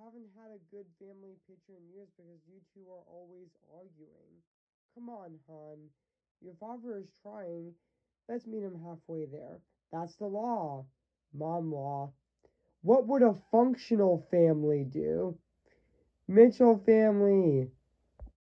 haven't had a good family picture in years because you two are always arguing. Come on, hon. Your father is trying. Let's meet him halfway there. That's the law. Mom law. What would a functional family do? Mitchell family.